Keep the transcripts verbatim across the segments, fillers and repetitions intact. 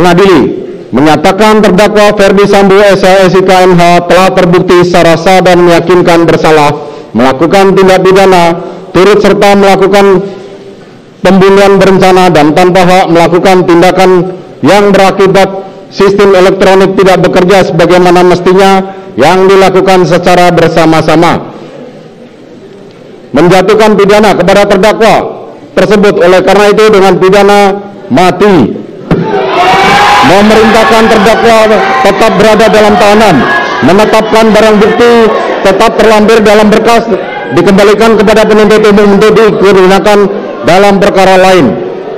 mengadili, menyatakan terdakwa Ferdy Sambo S H S I K M H telah terbukti secara sah dan meyakinkan bersalah melakukan tindak pidana turut serta melakukan pembunuhan berencana dan tanpa hak melakukan tindakan yang berakibat sistem elektronik tidak bekerja sebagaimana mestinya yang dilakukan secara bersama-sama, menjatuhkan pidana kepada terdakwa tersebut oleh karena itu dengan pidana mati, memerintahkan terdakwa tetap berada dalam tahanan, menetapkan barang bukti tetap terlampir dalam berkas dikembalikan kepada penuntut umum untuk digunakan dalam perkara lain,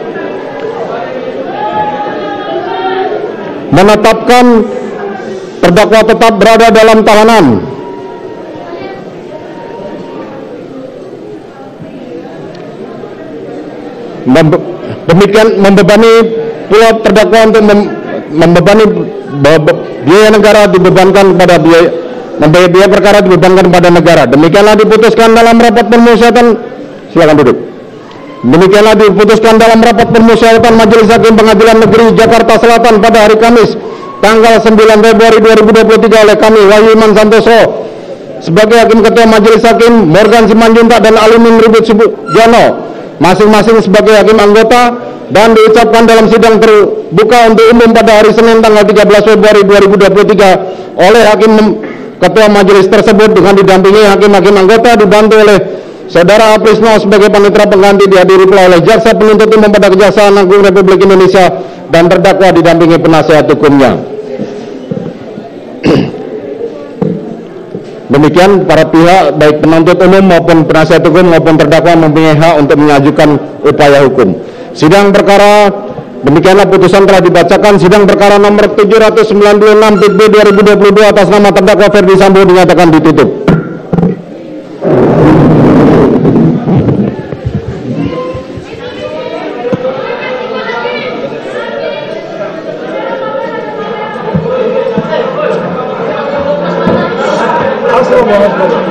menetapkan terdakwa tetap berada dalam tahanan, demikian membebani pula terdakwa untuk mem membebani biaya negara dibebankan kepada biaya membayar biaya perkara dibebankan kepada negara. Demikianlah diputuskan dalam rapat permusyawaratan. Silakan duduk. Demikianlah diputuskan dalam rapat permusyawaratan Majelis Hakim Pengadilan Negeri Jakarta Selatan pada hari Kamis tanggal sembilan Februari dua ribu dua puluh tiga oleh kami Wahyu Iman Santoso sebagai Hakim Ketua Majelis Hakim, Morgan Simanjuntak dan Alimin Ribut Sujono masing-masing sebagai hakim anggota, dan diucapkan dalam sidang terbuka untuk umum pada hari Senin tanggal tiga belas Februari dua ribu dua puluh tiga oleh Hakim Ketua Majelis tersebut dengan didampingi hakim-hakim anggota dibantu oleh Saudara Aprisno sebagai panitera pengganti, dihadiri pula oleh Jaksa Penuntut Umum pada Kejaksaan Agung Republik Indonesia dan terdakwa didampingi penasihat hukumnya. Demikian para pihak baik penuntut umum maupun penasihat hukum maupun terdakwa mempunyai hak untuk mengajukan upaya hukum. Sidang perkara demikianlah putusan telah dibacakan. Sidang perkara nomor tujuh ratus sembilan puluh enam P B dua ribu dua puluh dua atas nama terdakwa Ferdy Sambo dinyatakan ditutup. Assalamualaikum.